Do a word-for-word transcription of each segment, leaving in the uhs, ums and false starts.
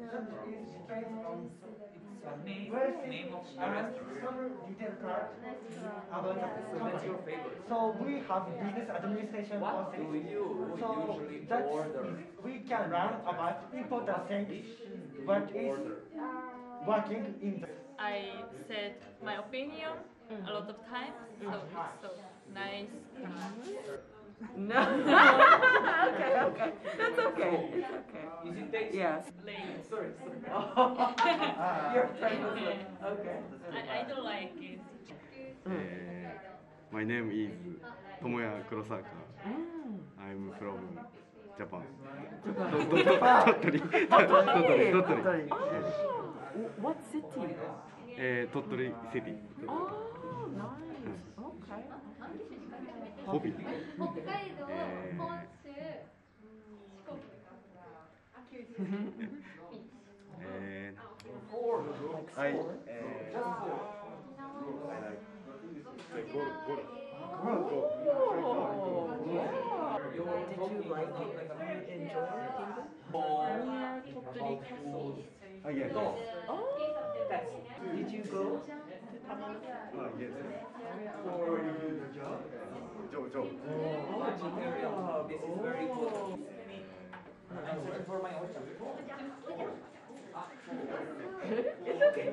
Name of the restaurant. So we have business administration What courses. do you So usually that order? is, we can learn about important things. What is working in the. I said my opinion a lot of times, so it's so nice. No. Okay, okay. That's okay. It's okay. Is it tasty? Yes. Plain. Sorry, sorry. Your friend was like, okay. I, I don't like it. My name is Tomoya Kurosaka. I'm from Japan. Tottori. Tottori. Tottori. What city? えー、鳥取シティ。 Oh, nice. Okay. ホビー。 北海道、本州、四国。 えー、はい。えー、ゴルゴル。 Did you like it? You enjoy it? Near Tottori Castle. Ah, yes. Oh, did you go to Tamale? Ah, yes. For job? Job, job. Oh, this is very good. I'm searching for my oyster. It's okay.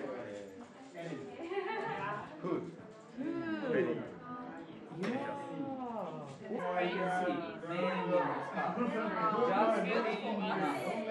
Food. Very. Yeah. I can see many just getting enough.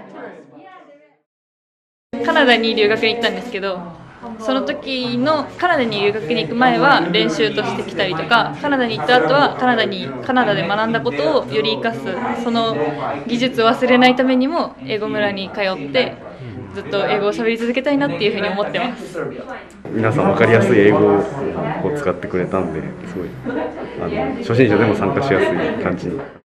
カナダに留学に行ったんですけど、その時のカナダに留学に行く前は練習としてきたりとか、カナダに行った後はカナダにカナダで学んだことをより生かす、その技術を忘れないためにも英語村に通ってずっと英語を喋り続けたいなっていうふうに思ってます。 皆さん分かりやすい英語を使ってくれたんで、すごいあの初心者でも参加しやすい感じに。